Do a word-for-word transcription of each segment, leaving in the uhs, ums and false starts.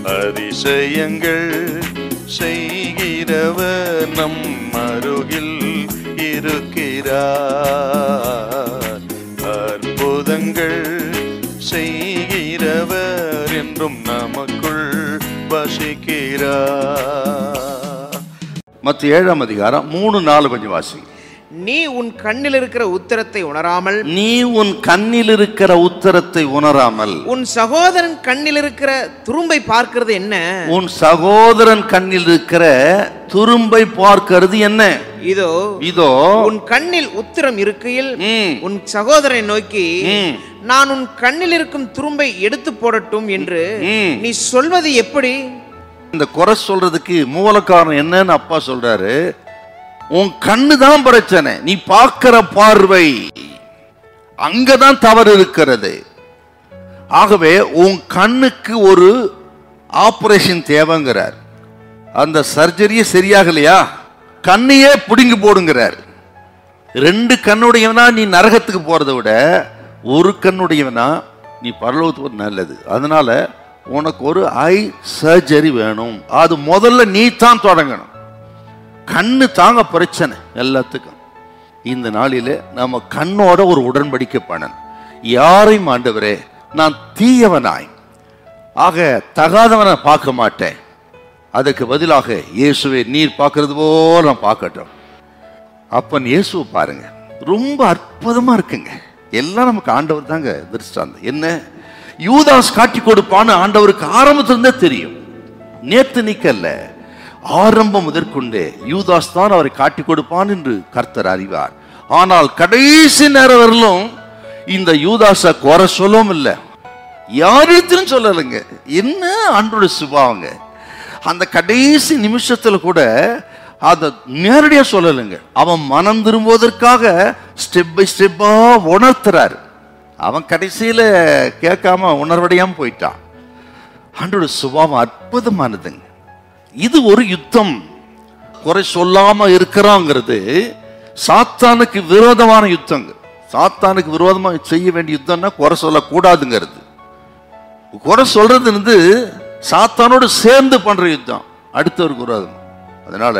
அதிசயங்கள் செய்கிறவர் நம் அருகில் இருக்கிறார். அற்புதங்கள் செய்கிறவர் என்றும் நமக்குள் வசிக்கிறார். மத்திய ஏழாம் அதிகாரம் மூணு நாலு கொஞ்சம் வாசி. நீ உன் கண்ணில் இருக்கிற உத்தரத்தை உணராமல் நீ உன் கண்ணில் இருக்கிற உத்தரத்தை உணராமல் உன் சகோதரன் கண்ணில் இருக்கிற துரும்பை பார்க்கிறது என்ன? உன் சகோதரன் கண்ணில் இருக்கிற துரும்பை பார்க்கிறது என்ன? இதோ இதோ உன் கண்ணில் உத்திரம் இருக்கையில் உன் சகோதரனை நோக்கி நான் உன் கண்ணில் இருக்கும் துரும்பை எடுத்து போடட்டும் என்று நீ சொல்வது எப்படி? இந்த குறை சொல்றதுக்கு மூல காரணம் என்னன்னு அப்பா சொல்றாரு. உன் கண்ணு தான் பிரச்சனை, நீ பார்க்கிற பார்வை அங்கதான் தவறு இருக்கிறது. ஆகவே உன் கண்ணுக்கு ஒரு ஆபரேஷன் தேவைங்கிறார். அந்த சர்ஜரியே சரியாகலையா, கண்ணையே பிடுங்கி போடுங்கிறார். ரெண்டு கண்ணுடையவனா நீ நரகத்துக்கு போறதை விட ஒரு கண்ணுடையவனா நீ பரலோகத்துக்கு நல்லது. அதனால உனக்கு ஒரு ஐ சர்ஜரி வேணும். அது முதல்ல நீ தான் தொடங்கணும். கண்ணு தாங்க பிரச்சனை எல்லாத்துக்கும். இந்த நாளில நம்ம கண்ணோட ஒரு உடன்படிக்கை பண்ணணும். யாரையும் ஆண்டவரே நான் தீயவனாய் ஆக தகாதவனை பார்க்க மாட்டேன், அதுக்கு பதிலாக இயேசுவை நீர் பார்க்கறது போல நான் பார்க்கட்டும். அப்பன் இயேசுவை பாருங்க, ரொம்ப அற்புதமா இருக்குங்க. எல்லாம் நமக்கு ஆண்டவர் தாங்க திருஷ்டாந்தம். என்ன யூதாஸ் காட்டி கொடுப்பான்னு ஆண்டவருக்கு ஆரம்பத்திலிருந்தே தெரியும். நேத்து நிக்கல்ல, ஆரம்பம் முதற்கொண்டே யூதாஸ் தான் அவரை காட்டி கொடுப்பான் என்று கர்த்தர் அறிவார். ஆனால் கடைசி நேரம் வரலும் இந்த யூதாஸை குறை சொல்லவும் இல்லை, யாரிடத்திலும் சொல்லலைங்க. என்ன ஆண்டோட சுபாவங்க. அந்த கடைசி நிமிஷத்துல கூட அதை நேரடியா சொல்லலைங்க. அவன் மனம் திரும்புவதற்காக ஸ்டெப் பை ஸ்டெப்பா உணர்த்துறாரு. அவன் கடைசியில கேட்காம உணர்வடையாம போயிட்டான். ஆண்டோட சுபாவம் அற்புதமானதுங்க. இது ஒரு யுத்தம். குறை சொல்லாம இருக்கிறாங்கிறது சாத்தானுக்கு விரோதமான யுத்தங்க. சாத்தானுக்கு விரோதமா செய்ய வேண்டிய யுத்தம்னா குறை சொல்லக்கூடாதுங்கிறது. குறை சொல்றது வந்து சாத்தானோடு சேர்ந்து பண்ற யுத்தம், அடுத்தவருக்கு விரோதம். அதனால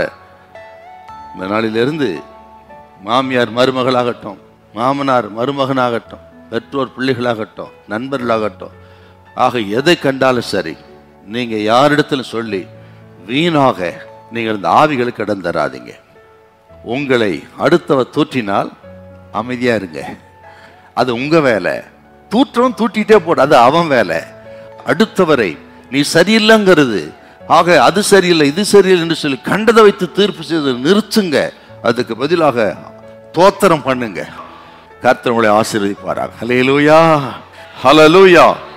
இந்த நாளிலிருந்து மாமியார் மருமகளாகட்டும், மாமனார் மருமகனாகட்டும், பெற்றோர் பிள்ளைகளாகட்டும், நண்பர்களாகட்டும், ஆக எதை கண்டாலும் சரி நீங்க யாரிடத்துல சொல்லி வீணாக நீங்கள் இந்த ஆவிகளுக்கு இடம் தராதீங்க. உங்களை அடுத்தவர் தூற்றினால் அமைதியா இருங்க, அது உங்க வேலை. தூற்றவும் தூட்டிட்டே போட, அது அவன் வேலை. அடுத்தவரை நீ சரியில்லைங்கிறது, ஆக அது சரியில்லை இது சரியில்லை என்று சொல்லி கண்டதை வைத்து தீர்ப்பு செய்து நிறுத்துங்க. அதுக்கு பதிலாக தோத்திரம் பண்ணுங்க. கர்த்தர் உங்களை ஆசீர்வதிப்பாராக. ஹல்லேலூயா, ஹல்லேலூயா.